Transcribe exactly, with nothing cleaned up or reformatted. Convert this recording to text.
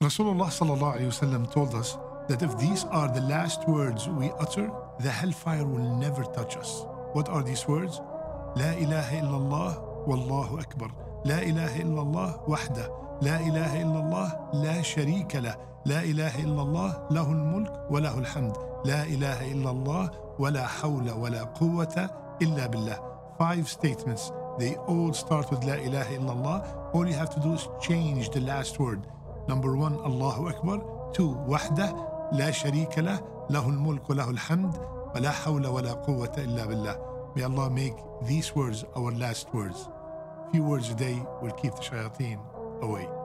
Rasulullah sallallahu alayhi wasallam told us that if these are the last words we utter, the hellfire will never touch us. What are these words? La ilaha illallah wallahu akbar. La ilaha illallah wahda. La ilaha illallah la sharika lah. La ilaha illallah lahul mulk wa lahul hamd. La ilaha illallah wa la hawla wa la quwwata illa billah. Five statements. They all start with La ilaha illallah. All you have to do is change the last word. Number one, Allahu Akbar. Two, Wahda, La Sharika lah, Lahul Mulk wa Lahul Hamd, wa la hawla wa la quwwata illa billah. May Allah make these words our last words. Few words a day will keep the shayateen away.